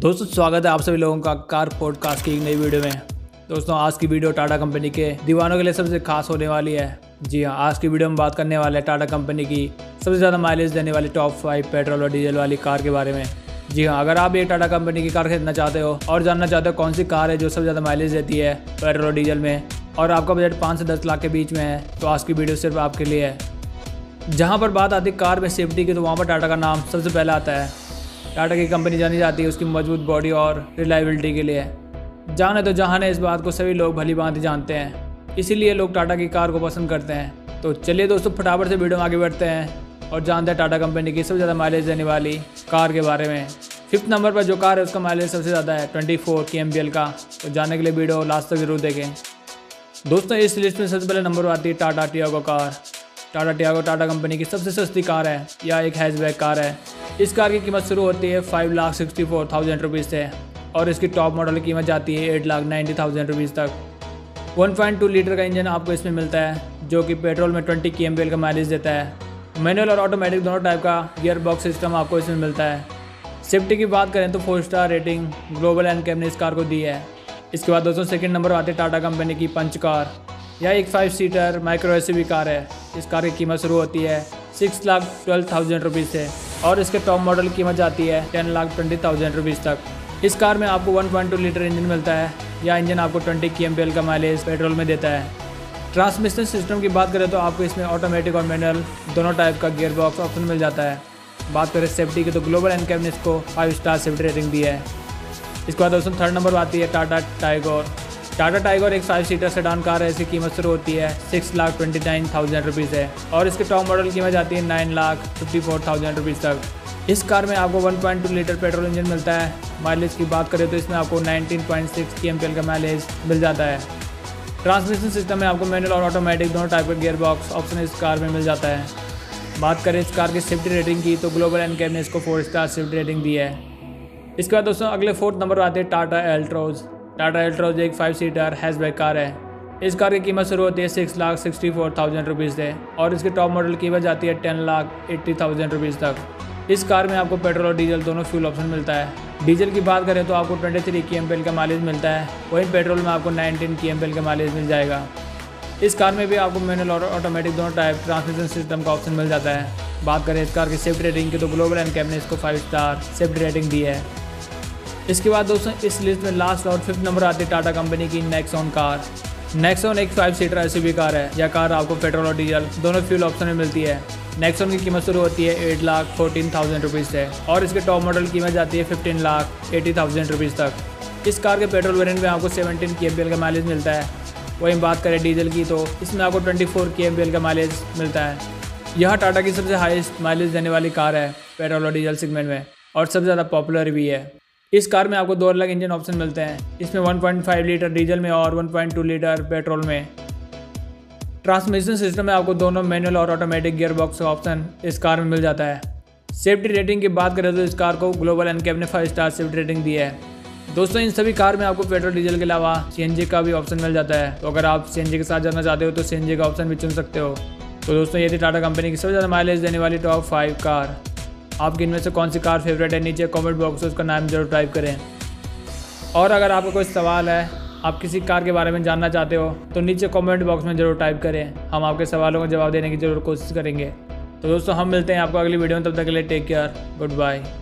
दोस्तों स्वागत है आप सभी लोगों का कार पॉडकास्ट की एक नई वीडियो में। दोस्तों आज की वीडियो टाटा कंपनी के दीवानों के लिए सबसे खास होने वाली है। जी हाँ, आज की वीडियो में बात करने वाले हैं टाटा कंपनी की सबसे ज़्यादा माइलेज देने वाली टॉप 5 पेट्रोल और डीजल वाली कार के बारे में। जी हाँ, अगर आप एक टाटा कंपनी की कार खरीदना चाहते हो और जानना चाहते हो कौन सी कार है जो सबसे ज़्यादा माइलेज देती है पेट्रोल और डीजल में, और आपका बजट 5 से 10 लाख के बीच में है, तो आज की वीडियो सिर्फ आपके लिए है। जहाँ पर बात आती है कार में सेफ्टी की, तो वहाँ पर टाटा का नाम सबसे पहले आता है। टाटा की कंपनी जानी जाती है उसकी मजबूत बॉडी और रिलायबिलिटी के लिए। जाने तो जहान है, इस बात को सभी लोग भली भांति जानते हैं, इसीलिए लोग टाटा की कार को पसंद करते हैं। तो चलिए दोस्तों फटाफट से वीडियो में आगे बढ़ते हैं और जानते हैं टाटा कंपनी की सबसे ज़्यादा माइलेज देने वाली कार के बारे में। 5th नंबर पर जो कार है उसका माइलेज सबसे ज़्यादा है 24 kmpl का। तो जानने के लिए वीडियो लास्ट तक जरूर देखें। दोस्तों इस लिस्ट में सबसे पहले नंबर पर आती है Tata Tiago car. Tata Tiago Tata company की सबसे सस्ती कार है, यह एक हैचबैक कार है। इस कार की कीमत शुरू होती है 5,64,000 रुपीज़ से और इसकी टॉप मॉडल की कीमत जाती है 8,90,000 रुपीज़ तक। 1.2 लीटर का इंजन आपको इसमें मिलता है जो कि पेट्रोल में 20 kmpl का माइलेज देता है। मैनुअल और ऑटोमेटिक दोनों टाइप का गियर बॉक्स सिस्टम आपको इसमें मिलता है। सेफ्टी की बात करें तो 4 स्टार रेटिंग ग्लोबल एनकैप ने इस कार को दी है। इसके बाद दोस्तों सेकंड नंबर आती है टाटा कंपनी की पंच कार। यह एक 5 सीटर माइक्रो एसयूवी कार है। इस कार की कीमत शुरू होती है 6,12,000 रुपीज़ से और इसके टॉप मॉडल की कीमत जाती है 10,20,000 रुपीज़ तक। इस कार में आपको 1.2 लीटर इंजन मिलता है। यह इंजन आपको 20 kmpl का माइलेज पेट्रोल में देता है। ट्रांसमिशन सिस्टम की बात करें तो आपको इसमें ऑटोमेटिक और मैनुअल दोनों टाइप का गियर बॉक्स ऑप्शन मिल जाता है। बात करें सेफ्टी की तो ग्लोबल एनकैप ने इसको 5 स्टार सेफ्टी रेटिंग दी है। इसके बाद दोस्तों थर्ड नंबर आती है टाटा टाइगोर। टाटा टाइगोर एक 5 सीटर सेडान कार है। इसकी कीमत शुरू होती है 6,29,000 रुपीज़ है और इसके टॉप मॉडल की कीमत जाती है 9,54,000 रुपीज़ तक। इस कार में आपको 1.2 लीटर पेट्रोल इंजन मिलता है। माइलेज की बात करें तो इसमें आपको 19.6 kmpl का माइलेज मिल जाता है। ट्रांसमिशन सिस्टम में आपको मैनुअल और ऑटोमेटिक दोनों टाइप का गियर बॉक्स ऑप्शन इस कार में मिल जाता है। बात करें इस कार की सेफ्टी रेटिंग की तो ग्लोबल एनकैप ने इसको 4 स्टार सेफ्टी रेटिंग दी है। इसके बाद दोस्तों अगले 4th नंबर आते हैं टाटा एल्ट्रोज। टाटा एल्ट्रोज एक 5 सीटर हैचबैक कार है। इस कार की कीमत शुरू होती है 6,64,000 रुपीज़ से और इसके टॉप मॉडल की कीमत जाती है 10,80,000 रुपीज़ तक। इस कार में आपको पेट्रोल और डीजल दोनों फ्यूल ऑप्शन मिलता है। डीजल की बात करें तो आपको 23 kmpl का माइलेज मिलता है, वहीं पेट्रोल में आपको 19 kmpl का माइलेज मिल जाएगा। इस कार में भी आपको मैनुअल और ऑटोमेटिक दोनों टाइप ट्रांसमिशन सिस्टम का ऑप्शन मिल जाता है। बात करें इस कार की सेफ्टी रेटिंग की तो ग्लोबल एनकैप ने इसको 5 स्टार सेफ्टी रेटिंग दी है। इसके बाद दोस्तों इस लिस्ट में लास्ट और 5th नंबर आती है टाटा कंपनी की नेक्सॉन कार। नेक्सॉन एक 5 सीटर एसयूवी कार है। यह कार आपको पेट्रोल और डीजल दोनों फ्यूल ऑप्शन में मिलती है। नेक्सॉन की कीमत शुरू होती है 8,14,000 रुपीज़ से और इसके टॉप मॉडल की कीमत जाती है 15,80,000 रुपीज़ तक। इस कार के पेट्रोल वेरिएंट में आपको 17 kmpl का माइलेज मिलता है। वहीं बात करें डीजल की तो इसमें आपको 24 kmpl का माइलेज मिलता है। यह टाटा की सबसे हाईएस्ट माइलेज देने वाली कार है पेट्रोल और डीजल सेगमेंट में और सबसे ज़्यादा पॉपुलर भी है। इस कार में आपको 2 अलग इंजन ऑप्शन मिलते हैं। इसमें 1.5 लीटर डीजल में और 1.2 लीटर पेट्रोल में। ट्रांसमिशन सिस्टम में आपको दोनों मैनुअल और ऑटोमेटिक गियर बॉक्स ऑप्शन इस कार में मिल जाता है। सेफ्टी रेटिंग की बात करें तो इस कार को ग्लोबल एनकैप ने 5 स्टार सेफ्टी रेटिंग दी है। दोस्तों इन सभी कार में आपको पेट्रोल डीजल के अलावा CNG का भी ऑप्शन मिल जाता है। तो अगर आप CNG के साथ जाना चाहते हो तो CNG का ऑप्शन भी चुन सकते हो। तो दोस्तों ये थी टाटा कंपनी की सबसे ज़्यादा माइलेज देने वाली टॉप 5 कार। आपकी इनमें से कौन सी कार फेवरेट है, नीचे कमेंट बॉक्स में उसका नाम जरूर टाइप करें। और अगर आपका कोई सवाल है, आप किसी कार के बारे में जानना चाहते हो तो नीचे कमेंट बॉक्स में ज़रूर टाइप करें। हम आपके सवालों का जवाब देने की ज़रूर कोशिश करेंगे। तो दोस्तों हम मिलते हैं आपको अगली वीडियो में, तब तक के लिए टेक केयर, गुड बाय।